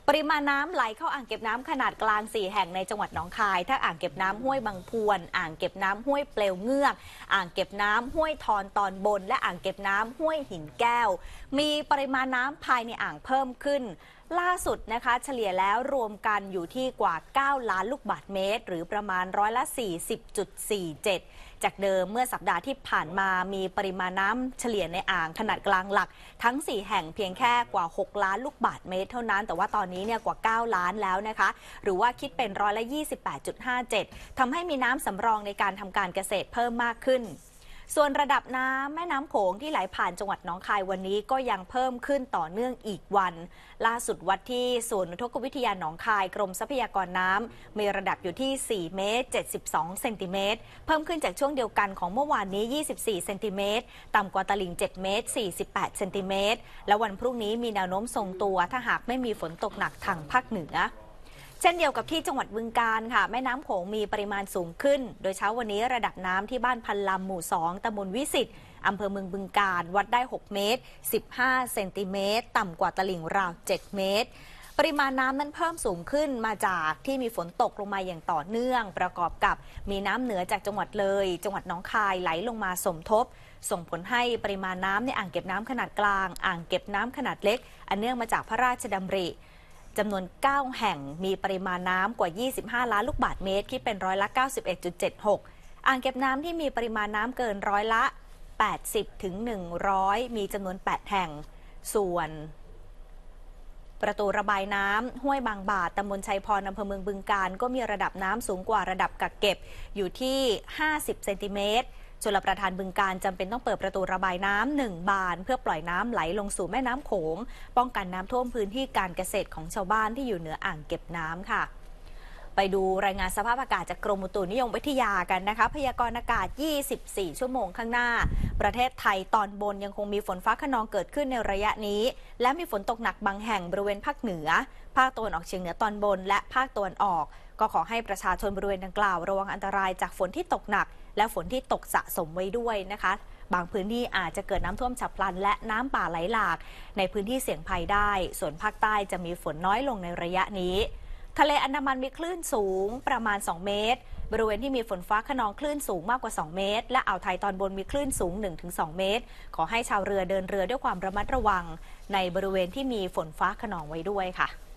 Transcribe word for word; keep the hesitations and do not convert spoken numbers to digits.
ปริมาณน้ำไหลเข้าอ่างเก็บน้ำขนาดกลางสี่แห่งในจังหวัดหนองคายทั้งอ่างเก็บน้ำห้วยบางพวนอ่างเก็บน้ำห้วยเปลวเงือกอ่างเก็บน้ำห้วยทอนตอนบนและอ่างเก็บน้ำห้วยหินแก้วมีปริมาณน้ำภายในอ่างเพิ่มขึ้นล่าสุดนะคะเฉลี่ยแล้วรวมกันอยู่ที่กว่าเก้าล้านลูกบาศก์เมตรหรือประมาณร้อยละ สี่สิบจุดสี่เจ็ด จากเดิมเมื่อสัปดาห์ที่ผ่านมามีปริมาณน้ำเฉลี่ยในอ่างขนาดกลางหลักทั้งสี่แห่งเพียงแค่กว่าหกล้านลูกบาศก์เมตรเท่านั้นแต่ว่าตอนนี้เนี่ยกว่าเก้าล้านแล้วนะคะหรือว่าคิดเป็นร้อยละ ยี่สิบแปดจุดห้าเจ็ด ทำให้มีน้ำสำรองในการทำการเกษตรเพิ่มมากขึ้นส่วนระดับน้ำแม่น้ำโขงที่ไหลผ่านจังหวัดหนองคายวันนี้ก็ยังเพิ่มขึ้นต่อเนื่องอีกวันล่าสุดวัดที่ศูนย์อุทกวิทยาหนองคายกรมทรัพยากรน้ำมีระดับอยู่ที่สี่เมตรเจ็ดสิบสองเซนติเมตรเพิ่มขึ้นจากช่วงเดียวกันของเมื่อวานนี้ยี่สิบสี่เซนติเมตรต่ำกว่าตลิ่งเจ็ดเมตรสี่สิบแปดเซนติเมตรและวันพรุ่งนี้มีแนวโน้มทรงตัวถ้าหากไม่มีฝนตกหนักทางภาคเหนือเช่นเดียวกับที่จังหวัดบึงกาฬค่ะแม่น้ำโขงมีปริมาณสูงขึ้นโดยเช้าวันนี้ระดับน้ำที่บ้านพันลำหมู่สองตำบลวิสิตอำเภอเมืองบึงกาฬวัดได้หกเมตรสิบห้าเซนติเมตรต่ำกว่าตลิ่งราวเจ็ดเมตรปริมาณน้ำนั้นเพิ่มสูงขึ้นมาจากที่มีฝนตกลงมาอย่างต่อเนื่องประกอบกับมีน้ำเหนือจากจังหวัดเลยจังหวัดหนองคายไหลลงมาสมทบส่งผลให้ปริมาณน้ำในอ่างเก็บน้ำขนาดกลางอ่างเก็บน้ำขนาดเล็กอันเนื่องมาจากพระราชดำริจำนวนเก้าแห่งมีปริมาณน้ำกว่ายี่สิบห้าล้านลูกบาศก์เมตรคิดเป็นร้อยละ เก้าสิบเอ็ดจุดเจ็ดหก อ่างเก็บน้ำที่มีปริมาณน้ำเกินร้อยละแปดสิบถึงหนึ่งร้อยมีจำนวนแปดแห่งส่วนประตูระบายน้ำห้วยบางบาทตำบลชัยพรอำเภอเมืองบึงกาฬก็มีระดับน้ำสูงกว่าระดับกักเก็บอยู่ที่ห้าสิบเซนติเมตรชลประทานบึงกาฬจำเป็นต้องเปิดประตูระบายน้ำหนึ่งบานเพื่อปล่อยน้ำไหลลงสู่แม่น้ำโขงป้องกันน้ำท่วมพื้นที่การเกษตรของชาวบ้านที่อยู่เหนืออ่างเก็บน้ำค่ะไปดูรายงานสภาพอากาศจากกรมอุตุนิยมวิทยากันนะคะพยากรณ์อากาศยี่สิบสี่ชั่วโมงข้างหน้าประเทศไทยตอนบนยังคงมีฝนฟ้าคะนองเกิดขึ้นในระยะนี้และมีฝนตกหนักบางแห่งบริเวณภาคเหนือภาคตะวันออกเฉียงเหนือตอนบนและภาคตะวันออกก็ขอให้ประชาชนบริเวณดังกล่าวระวังอันตรายจากฝนที่ตกหนักและฝนที่ตกสะสมไว้ด้วยนะคะบางพื้นที่อาจจะเกิดน้ำท่วมฉับพลันและน้ำป่าไหลหลากในพื้นที่เสี่ยงภัยได้ส่วนภาคใต้จะมีฝนน้อยลงในระยะนี้ทะเลอันดามันมีคลื่นสูงประมาณสองเมตรบริเวณที่มีฝนฟ้าคะนองคลื่นสูงมากกว่าสองเมตรและอ่าวไทยตอนบนมีคลื่นสูง หนึ่งถึงสอง เมตรขอให้ชาวเรือเดินเรือด้วยความระมัดระวังในบริเวณที่มีฝนฟ้าคะนองไว้ด้วยค่ะ